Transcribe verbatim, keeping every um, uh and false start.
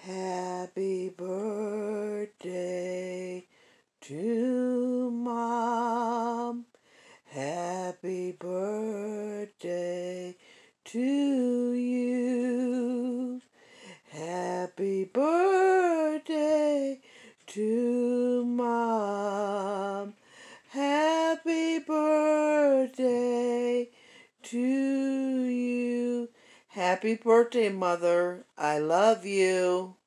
Happy birthday to Mom. Happy birthday to you. Happy birthday to Mom. Happy birthday to you. Happy birthday, Mother. I love you.